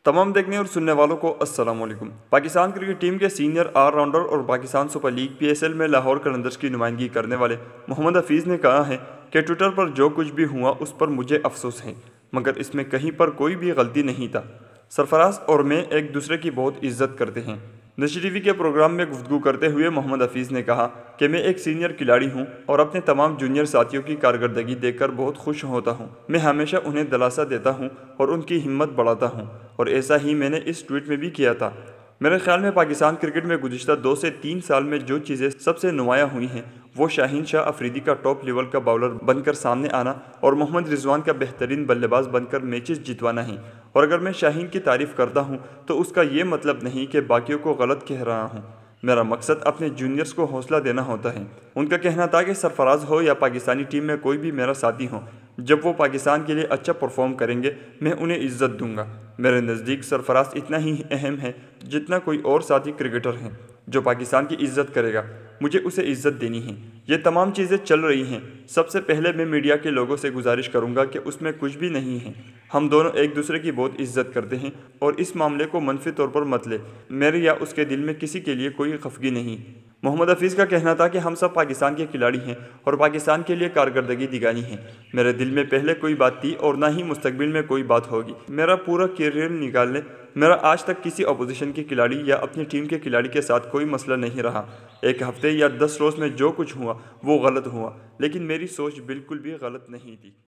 तमाम देखने और सुनने वालों को अस्सलाम वालेकुम। पाकिस्तान क्रिकेट टीम के सीनियर ऑलराउंडर और पाकिस्तान सुपर लीग PSL में लाहौर कलंदर्स की नुमाइंदगी करने वाले मोहम्मद हफीज़ ने कहा है कि ट्विटर पर जो कुछ भी हुआ उस पर मुझे अफसोस है, मगर इसमें कहीं पर कोई भी गलती नहीं था। सरफराज और मैं एक दूसरे की बहुत इज्जत करते हैं। नशी टीवी के प्रोग्राम में गुफ्तगू करते हुए मोहम्मद हफीज़ ने कहा कि मैं एक सीनियर खिलाड़ी हूं और अपने तमाम जूनियर साथियों की कारकर्दगी देखकर बहुत खुश होता हूं। मैं हमेशा उन्हें दिलासा देता हूं और उनकी हिम्मत बढ़ाता हूं, और ऐसा ही मैंने इस ट्वीट में भी किया था। मेरे ख्याल में पाकिस्तान क्रिकेट में गुज़िश्ता 2 से 3 साल में जो चीज़ें सबसे नुमायाँ हुई हैं वो शाहीन शाह अफरीदी का टॉप लेवल का बॉलर बनकर सामने आना और मोहम्मद रिजवान का बेहतरीन बल्लेबाज बनकर मैचेस जितवाना है। और अगर मैं शाहीन की तारीफ़ करता हूं तो उसका ये मतलब नहीं कि बाकियों को गलत कह रहा हूं। मेरा मकसद अपने जूनियर्स को हौसला देना होता है। उनका कहना था कि सरफराज हो या पाकिस्तानी टीम में कोई भी मेरा साथी हो, जब वो पाकिस्तान के लिए अच्छा परफॉर्म करेंगे मैं उन्हें इज्जत दूंगा। मेरे नज़दीक सरफराज इतना ही अहम है जितना कोई और साथी क्रिकेटर हैं। जो पाकिस्तान की इज्जत करेगा मुझे उसे इज्जत देनी है। ये तमाम चीज़ें चल रही हैं। सबसे पहले मैं मीडिया के लोगों से गुजारिश करूंगा कि उसमें कुछ भी नहीं है। हम दोनों एक दूसरे की बहुत इज्जत करते हैं और इस मामले को मनफी तौर पर मत ले। मेरे या उसके दिल में किसी के लिए कोई खफगी नहीं। मोहम्मद हफीज़ का कहना था कि हम सब पाकिस्तान के खिलाड़ी हैं और पाकिस्तान के लिए कारकर्दगी दिखानी है। मेरे दिल में पहले कोई बात थी और ना ही मुस्तकबिल में कोई बात होगी। मेरा पूरा करियर निकालने मेरा आज तक किसी अपोजिशन के खिलाड़ी या अपनी टीम के खिलाड़ी के साथ कोई मसला नहीं रहा। एक हफ्ते या 10 रोज़ में जो कुछ हुआ वो गलत हुआ, लेकिन मेरी सोच बिल्कुल भी गलत नहीं थी।